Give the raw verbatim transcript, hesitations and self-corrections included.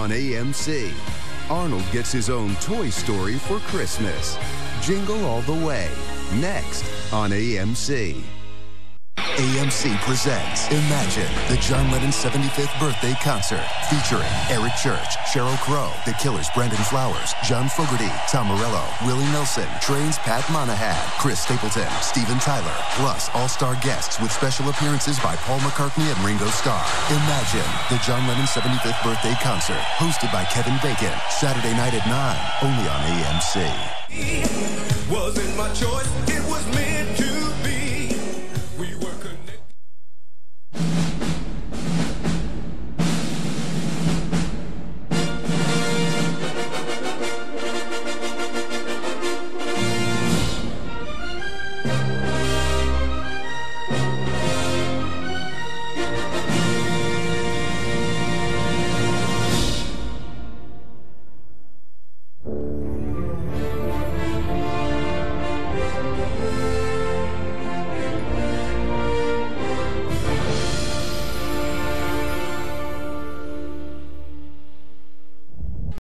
on A M C. Arnold gets his own Toy Story for Christmas. Jingle All the Way, next on A M C. A M C presents Imagine, the John Lennon seventy-fifth birthday concert, featuring Eric Church, Sheryl Crow, The Killers' Brandon Flowers, John Fogerty, Tom Morello, Willie Nelson, Train's Pat Monahan, Chris Stapleton, Steven Tyler, plus all-star guests with special appearances by Paul McCartney and Ringo Starr. Imagine, the John Lennon seventy-fifth birthday concert, hosted by Kevin Bacon, Saturday night at nine, only on A M C. Was it my choice?